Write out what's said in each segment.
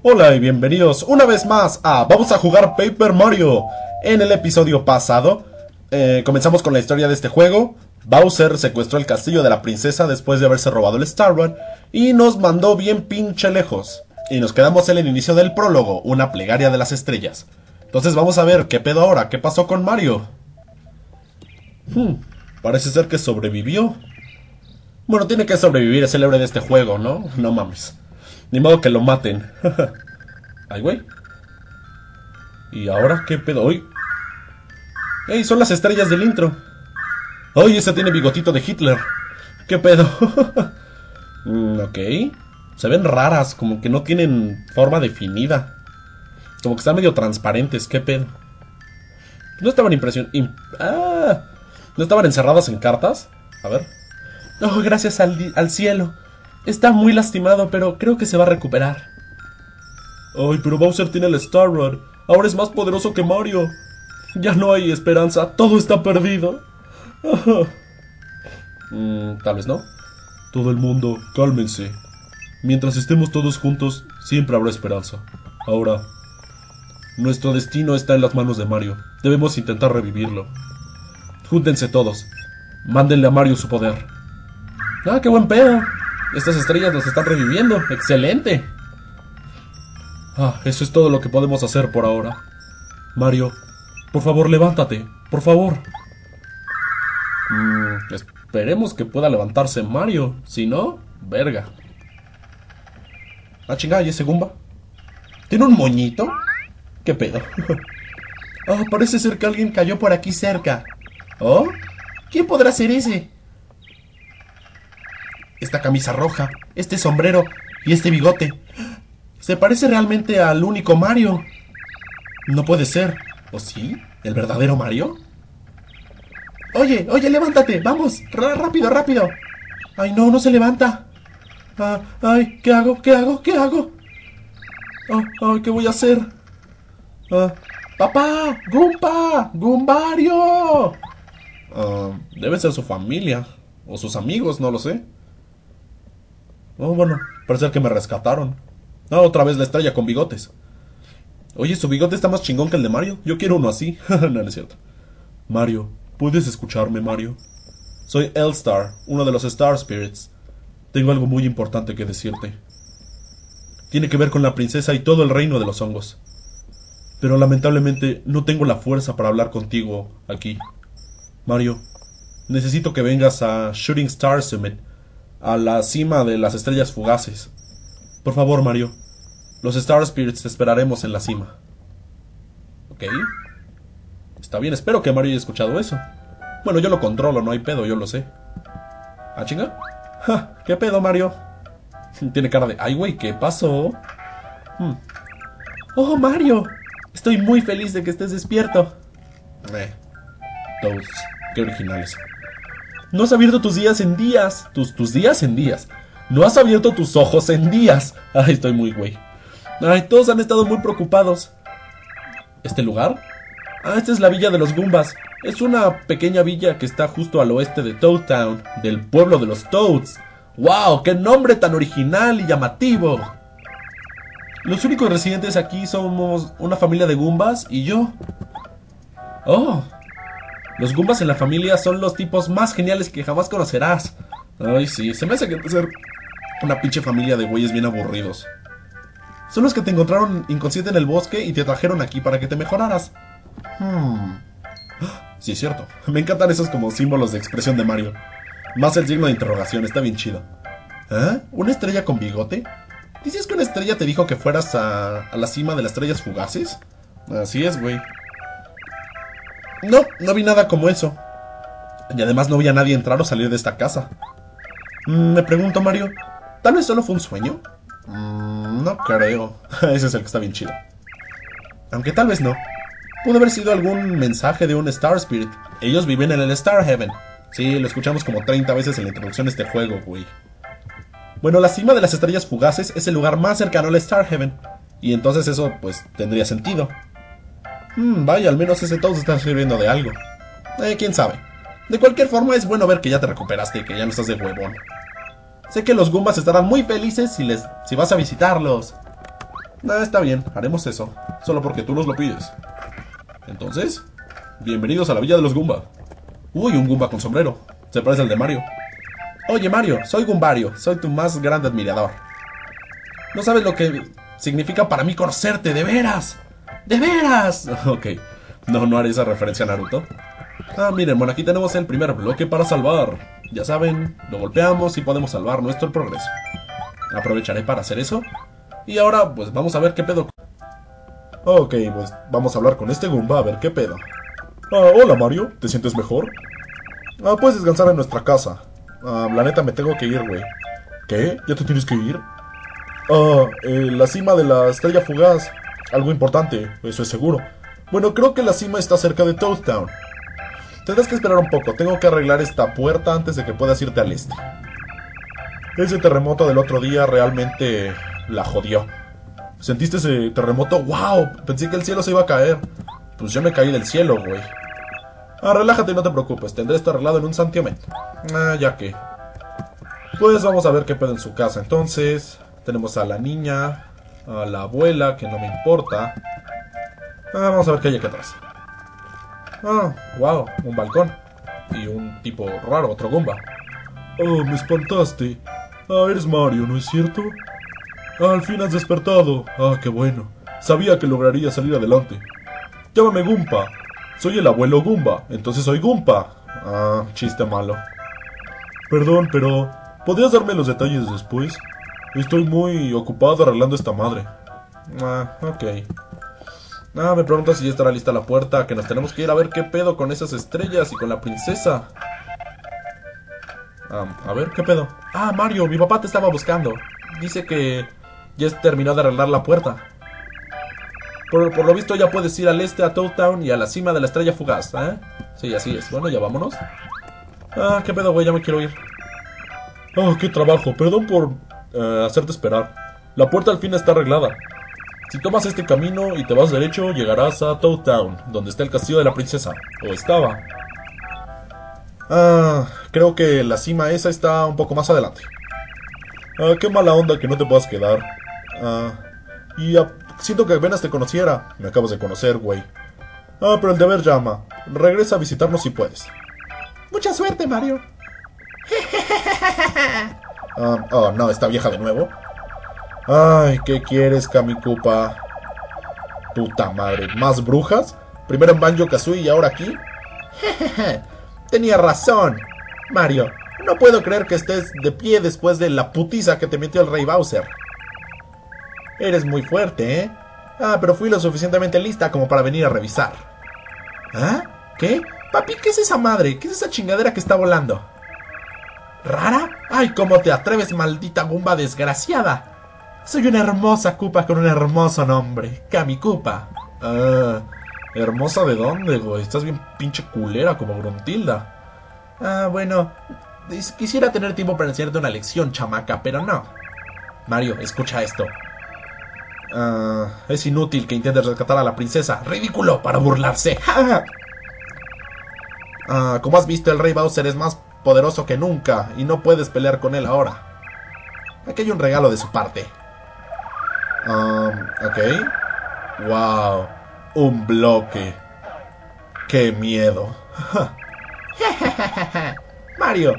Hola y bienvenidos una vez más a Vamos a jugar Paper Mario. En el episodio pasado comenzamos con la historia de este juego. Bowser secuestró el castillo de la princesa después de haberse robado el Star Run y nos mandó bien pinche lejos. Y nos quedamos en el inicio del prólogo, una plegaria de las estrellas. Entonces vamos a ver qué pedo ahora, qué pasó con Mario. Parece ser que sobrevivió. Bueno, tiene que sobrevivir, es el héroe de este juego, ¿no? No mames. Ni modo que lo maten. Ay, güey. ¿Y ahora qué pedo? ¡Uy! ¡Ey! Son las estrellas del intro. ¡Uy! Ese tiene bigotito de Hitler. ¿Qué pedo? Ok. Se ven raras, como que no tienen forma definida. Como que están medio transparentes. ¿Qué pedo? No estaban ¿No estaban encerradas en cartas? A ver. Oh, gracias al cielo. Está muy lastimado, pero creo que se va a recuperar. Ay, pero Bowser tiene el Star Rod. Ahora es más poderoso que Mario. Ya no hay esperanza. Todo está perdido. Tal vez no. Todo el mundo, cálmense. Mientras estemos todos juntos, siempre habrá esperanza. Ahora, nuestro destino está en las manos de Mario. Debemos intentar revivirlo. Júntense todos. Mándenle a Mario su poder. ¡Ah, qué buen pedo! Estas estrellas nos están reviviendo. ¡Excelente! Eso es todo lo que podemos hacer por ahora. Mario, por favor, levántate. Por favor. Esperemos que pueda levantarse Mario. Si no, verga. Chingada, ¿y ese Goomba? ¿Tiene un moñito? ¿Qué pedo? Parece ser que alguien cayó por aquí cerca. ¿Oh? ¿Quién podrá ser ese? Esta camisa roja, este sombrero y este bigote. Se parece realmente al único Mario. No puede ser. ¿O sí? ¿El verdadero Mario? Oye, levántate, vamos, rápido, rápido. Ay, no se levanta. Ay, ¿qué hago? Ay, ¿qué voy a hacer? ¡Papá! ¡Goomba! ¡Goombario! Debe ser su familia. O sus amigos, no lo sé. Bueno, parece que me rescataron. Otra vez la estrella con bigotes. Oye, su bigote está más chingón que el de Mario. Yo quiero uno así. No es cierto. Mario, ¿puedes escucharme, Mario? Soy L-Star, uno de los Star Spirits. Tengo algo muy importante que decirte. Tiene que ver con la princesa y todo el reino de los hongos. Pero lamentablemente no tengo la fuerza para hablar contigo aquí. Mario, necesito que vengas a Shooting Star Summit, a la cima de las estrellas fugaces. Por favor, Mario. Los Star Spirits te esperaremos en la cima. Ok. Está bien, espero que Mario haya escuchado eso. Bueno, yo lo controlo, no hay pedo, yo lo sé. ¿Chinga? ¿Qué pedo, Mario? Tiene cara de... ¡Ay, güey! ¿Qué pasó? ¡Oh, Mario! Estoy muy feliz de que estés despierto. Toads. Qué originales. No has abierto tus días en días. Tus días en días. No has abierto tus ojos en días. Ay, estoy muy güey. Ay, todos han estado muy preocupados. ¿Este lugar? Esta es la villa de los Goombas. Es una pequeña villa que está justo al oeste de Toad Town, del pueblo de los Toads. ¡Wow! ¡Qué nombre tan original y llamativo! Los únicos residentes aquí somos una familia de Goombas y yo. ¡Oh! Los Goombas en la familia son los tipos más geniales que jamás conocerás. Ay, sí, se me hace que ser una pinche familia de güeyes bien aburridos. Son los que te encontraron inconsciente en el bosque y te trajeron aquí para que te mejoraras. Sí, es cierto. Me encantan esos como símbolos de expresión de Mario. Más el signo de interrogación, está bien chido. ¿Una estrella con bigote? ¿Dices que una estrella te dijo que fueras a la cima de las estrellas fugaces? Así es, güey. No vi nada como eso. Y además no vi a nadie entrar o salir de esta casa. Me pregunto, Mario, ¿tal vez solo fue un sueño? No creo. Ese es el que está bien chido. Aunque tal vez no. Pudo haber sido algún mensaje de un Star Spirit. Ellos viven en el Star Heaven. Sí, lo escuchamos como 30 veces en la introducción de este juego, güey. Bueno, la cima de las estrellas fugaces es el lugar más cercano al Star Heaven. Y entonces eso, pues, tendría sentido. Vaya, al menos ese Toad está sirviendo de algo. Quién sabe. De cualquier forma, es bueno ver que ya te recuperaste y que ya no estás de huevón. Sé que los Goombas estarán muy felices si vas a visitarlos. Está bien, haremos eso. Solo porque tú nos lo pides. Entonces, bienvenidos a la Villa de los Goomba. Uy, un Goomba con sombrero. Se parece al de Mario. Oye, Mario, soy Goombario. Soy tu más grande admirador. No sabes lo que significa para mí conocerte, de veras. ¡De veras! Ok, no haré esa referencia a Naruto. Miren, bueno, aquí tenemos el primer bloque para salvar. Ya saben, lo golpeamos y podemos salvar nuestro progreso. Aprovecharé para hacer eso. Y ahora, pues vamos a ver qué pedo. Ok, pues vamos a hablar con este Goomba a ver qué pedo. Hola Mario, ¿te sientes mejor? Puedes descansar en nuestra casa. La neta me tengo que ir, güey. ¿Qué? ¿Ya te tienes que ir? La cima de la estrella fugaz. Algo importante, eso es seguro. Bueno, creo que la cima está cerca de Toad Town. Tendrás que esperar un poco, tengo que arreglar esta puerta antes de que puedas irte al este. Ese terremoto del otro día realmente la jodió. ¿Sentiste ese terremoto? ¡Wow! Pensé que el cielo se iba a caer. Pues yo me caí del cielo, güey. Relájate y no te preocupes, tendré esto arreglado en un santiamén. Ya que. Pues vamos a ver qué pedo en su casa. Entonces, tenemos a la niña, a la abuela, que no me importa. Vamos a ver qué hay aquí atrás. Wow, un balcón. Y un tipo raro, otro Goomba. Me espantaste. Eres Mario, ¿no es cierto? Al fin has despertado. Qué bueno. Sabía que lograría salir adelante. Llámame Goomba. Soy el abuelo Goomba, entonces soy Goomba. Chiste malo. Perdón, pero ¿podrías darme los detalles después? Estoy muy ocupado arreglando esta madre. Ok. Me pregunta si ya estará lista la puerta, que nos tenemos que ir a ver qué pedo con esas estrellas y con la princesa. A ver, ¿qué pedo? Mario, mi papá te estaba buscando. Dice que ya terminó de arreglar la puerta. Por lo visto ya puedes ir al este a Toad Town y a la cima de la estrella fugaz, ¿eh? Sí, así es. Bueno, ya vámonos. ¿Qué pedo, güey? Ya me quiero ir. Qué trabajo. Perdón por hacerte esperar. La puerta al fin está arreglada. Si tomas este camino y te vas derecho, llegarás a Toad Town, donde está el castillo de la princesa. O estaba. Creo que la cima esa está un poco más adelante. Qué mala onda que no te puedas quedar. Siento que apenas te conociera. Me acabas de conocer, güey. Pero el deber llama. Regresa a visitarnos si puedes. Mucha suerte, Mario. No, esta vieja de nuevo. Ay, ¿qué quieres, Kamikupa? Puta madre, ¿más brujas? Primero en Banjo-Kazooie y ahora aquí. Tenía razón, Mario. No puedo creer que estés de pie después de la putiza que te metió el Rey Bowser. Eres muy fuerte, ¿eh? Pero fui lo suficientemente lista como para venir a revisar. ¿Qué? Papi, ¿qué es esa madre? ¿Qué es esa chingadera que está volando? ¿Rara? ¡Ay, cómo te atreves, maldita Goomba desgraciada! Soy una hermosa Koopa con un hermoso nombre, Kamikupa. ¿Hermosa de dónde, güey? Estás bien pinche culera como Gruntilda. Bueno, quisiera tener tiempo para enseñarte una lección, chamaca, pero no. Mario, escucha esto. Es inútil que intentes rescatar a la princesa. ¡Ridículo! Para burlarse. Como has visto, el Rey Bowser es más poderoso que nunca y no puedes pelear con él ahora. Aquí hay un regalo de su parte. Ok. Wow. Un bloque. ¡Qué miedo! Mario.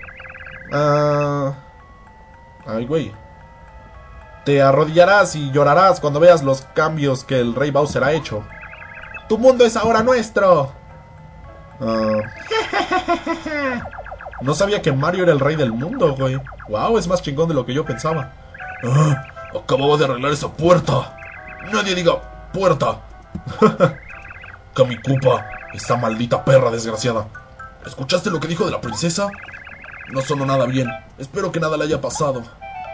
Ay, güey. Te arrodillarás y llorarás cuando veas los cambios que el Rey Bowser ha hecho. ¡Tu mundo es ahora nuestro! No sabía que Mario era el rey del mundo, güey. Wow, es más chingón de lo que yo pensaba. Acababa de arreglar esa puerta. Nadie diga puerta. Kamikupa, esa maldita perra desgraciada. ¿Escuchaste lo que dijo de la princesa? No sonó nada bien. Espero que nada le haya pasado.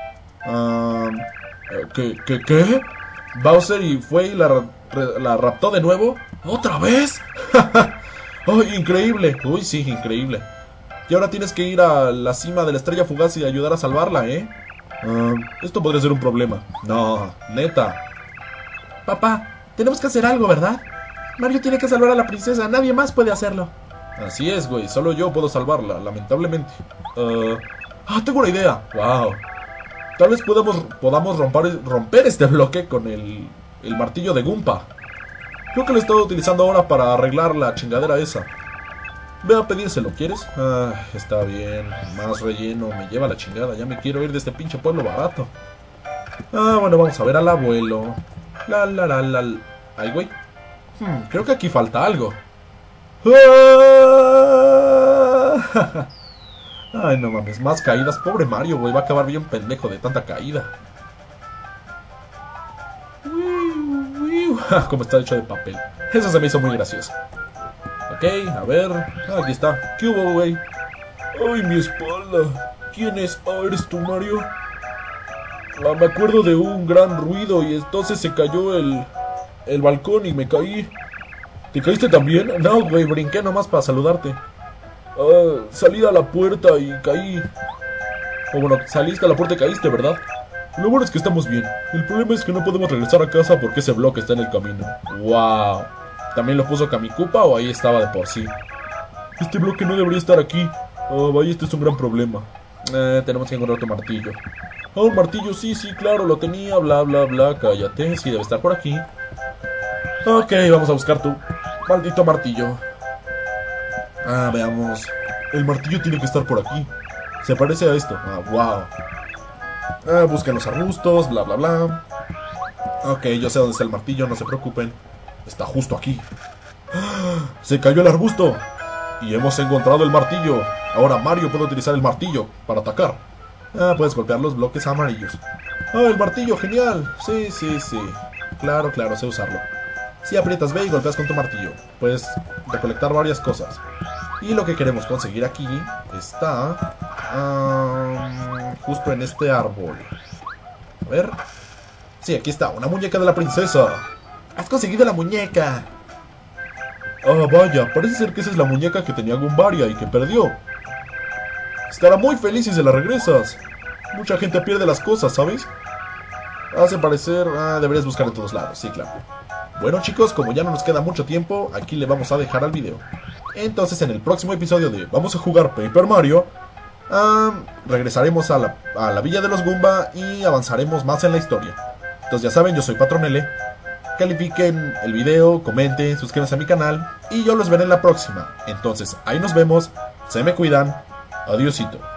¿Qué? ¿Bowser y fue y la raptó de nuevo? ¿Otra vez? ¡Ay, increíble! Uy, sí, increíble. Y ahora tienes que ir a la cima de la estrella fugaz y ayudar a salvarla, ¿eh? Esto podría ser un problema. No, neta. Papá, tenemos que hacer algo, ¿verdad? Mario tiene que salvar a la princesa, nadie más puede hacerlo. Así es, güey, solo yo puedo salvarla, lamentablemente. Tengo una idea. Wow. Tal vez podamos romper este bloque con el martillo de Goomba. Creo que lo he estado utilizando ahora para arreglar la chingadera esa. Ve a pedírselo, ¿quieres? Ah, está bien. Más relleno, me lleva la chingada. Ya me quiero ir de este pinche pueblo barato. Ah, bueno, vamos a ver al abuelo. Ay, güey. Creo que aquí falta algo. Ay, no mames, más caídas. Pobre Mario, güey, va a acabar bien pendejo de tanta caída. Como está hecho de papel. Eso se me hizo muy gracioso. Ok, a ver. Aquí está. ¿Qué hubo, güey? Ay, mi espalda. ¿Quién es? Ah, ¿eres tú, Mario? Ah, me acuerdo de un gran ruido y entonces se cayó el balcón y me caí. ¿Te caíste también? No, güey, brinqué nomás para saludarte. Ah, salí a la puerta y caí. O bueno, saliste a la puerta y caíste, ¿verdad? Lo bueno es que estamos bien. El problema es que no podemos regresar a casa porque ese bloque está en el camino. ¡Wow! ¿También lo puso Kamikupa o ahí estaba de por sí? Este bloque no debería estar aquí. Oh, vaya, este es un gran problema. Tenemos que encontrar tu martillo. Ah, un martillo, sí, claro, lo tenía, bla, bla, bla. Cállate, sí, debe estar por aquí. Ok, vamos a buscar tu maldito martillo. Ah, veamos. El martillo tiene que estar por aquí. Se parece a esto. Ah, wow. Ah, busquen los arbustos, bla, bla, bla. Ok, yo sé dónde está el martillo, no se preocupen. Está justo aquí. ¡Ah! Se cayó el arbusto. Y hemos encontrado el martillo. Ahora Mario puede utilizar el martillo para atacar. Ah, puedes golpear los bloques amarillos. Ah, el martillo, genial. Sí. Claro, sé usarlo. Si aprietas B y golpeas con tu martillo, puedes recolectar varias cosas. Y lo que queremos conseguir aquí está justo en este árbol. A ver. Sí, aquí está, una muñeca de la princesa. ¡Has conseguido la muñeca! Ah, vaya, parece ser que esa es la muñeca que tenía Goombaria y que perdió. Estará muy feliz si se la regresas. Mucha gente pierde las cosas, ¿sabes? Hace parecer... deberías buscar en todos lados, sí, claro. Bueno, chicos, como ya no nos queda mucho tiempo, aquí le vamos a dejar al video. Entonces, en el próximo episodio de Vamos a jugar Paper Mario, regresaremos a la villa de los Goomba y avanzaremos más en la historia. Entonces, ya saben, yo soy Patrón L. Califiquen el video, comenten, suscríbanse a mi canal y yo los veré en la próxima. Entonces, ahí nos vemos, se me cuidan, adiósito.